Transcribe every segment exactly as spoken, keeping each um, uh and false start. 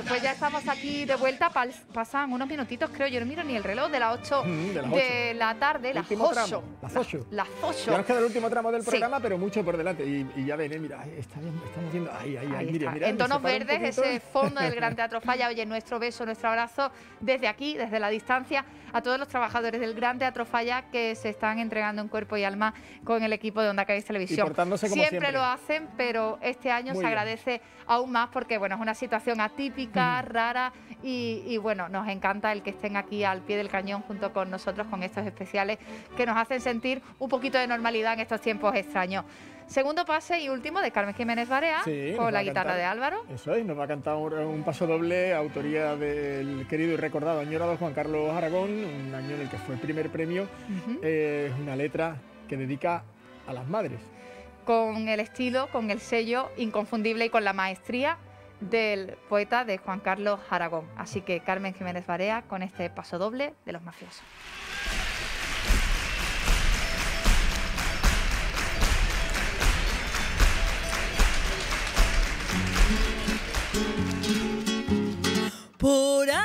pues ya estamos aquí de vuelta. Pasan unos minutitos, creo, yo no miro ni el reloj, de las ocho mm, de, las de ocho. la tarde, las ocho. Las ocho. Las ocho. Ya nos queda el último tramo del programa, sí. pero mucho por delante. Y, y ya ven, eh, mira, está bien, estamos viendo. Ahí, ahí, ahí, mira, mira. En tonos verdes, ese fondo del Gran Teatro Falla. Oye, nuestro beso, nuestro abrazo desde aquí, desde la distancia, a todos los trabajadores del Gran Teatro Falla que se están entregando en cuerpo y alma con el equipo de Onda Cádiz Televisión. Y portándose como siempre, siempre lo hacen, pero este año Muy se bien. agradece aún más porque, bueno, es una situación atípica, mm. rara y, y, bueno, nos encanta el que estén aquí al pie del cañón junto con nosotros con estos especiales que nos hacen sentir un poquito de normalidad en estos tiempos extraños. Segundo pase y último de Carmen Jiménez Barea, sí, con la guitarra cantar, de Álvaro. Eso es, nos va a cantar un, un paso doble, autoría del querido y recordado añorado Juan Carlos Aragón, un año en el que fue el primer premio. Uh-huh. Es eh, una letra que dedica a las madres. Con el estilo, con el sello inconfundible y con la maestría del poeta de Juan Carlos Aragón. Así que Carmen Jiménez Barea con este paso doble de Los Mafiosos. Por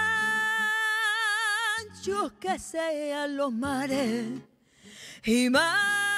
anchos que sean los mares y más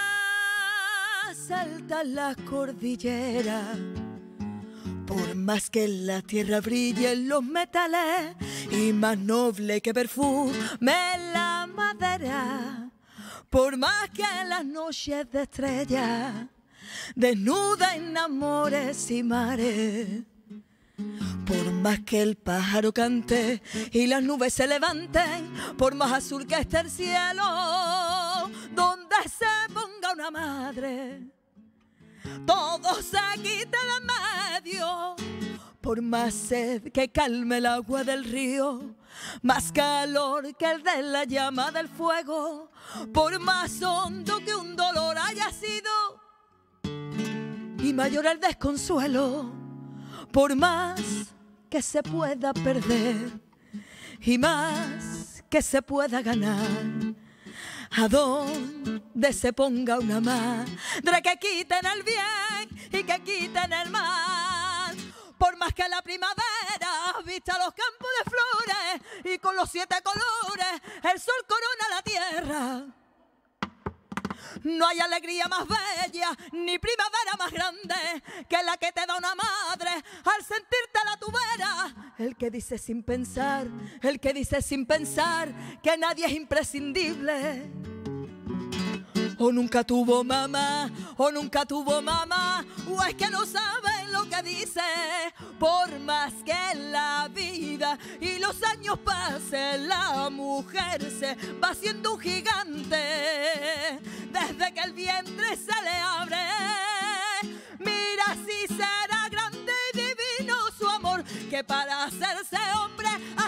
altas las cordilleras, por más que en la tierra brillen los metales y más noble que perfume la madera, por más que en las noches de estrellas desnuda en amores y mares, por más que el pájaro cante y las nubes se levanten, por más azul que esté el cielo, donde se ponga una madre, todo se quita de medio. Por más sed que calme el agua del río, más calor que el de la llama del fuego, por más hondo que un dolor haya sido y mayor el desconsuelo, por más que se pueda perder y más que se pueda ganar, a donde se ponga una madre que quiten el bien y que quiten el mal, por más que la primavera vista los campos de flores y con los siete colores el sol corona la tierra. No hay alegría más bella, ni primavera más grande que la que te da una madre al sentirte la tubera. El que dice sin pensar, el que dice sin pensar que nadie es imprescindible. O nunca tuvo mamá, o nunca tuvo mamá, o es que no saben lo que dice. Por más que la vida y los años pasen, la mujer se va haciendo un gigante. Desde que el vientre se le abre, mira si será grande y divino su amor, que para hacerse hombre